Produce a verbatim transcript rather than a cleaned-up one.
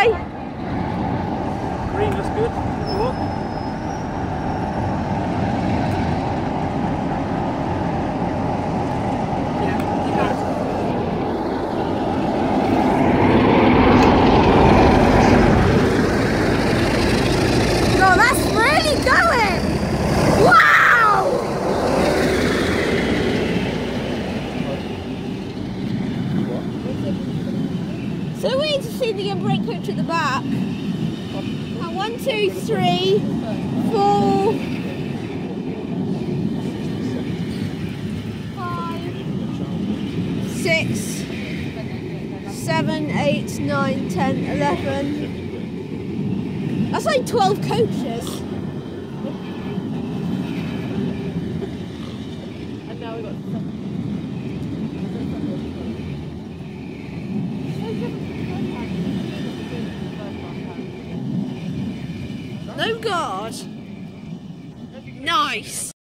Bye. Green looks good. Look. Oh, that's really going. Wow! So we need to see the brake coach at the back. And one, two, three, four, five, six, seven, eight, nine, ten, eleven. That's like twelve coaches. And now we've got seven. No guard. Nice.